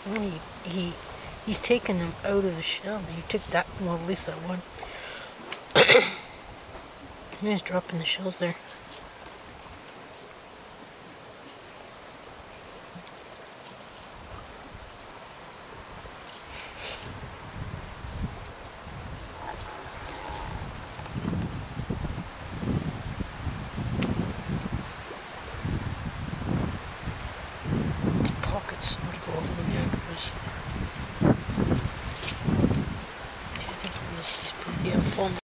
Well, he's taking them out of the shell. He took that, well, at least that one. He's dropping the shells there. Its pockets would go all the way down to this. I think this is pretty fun.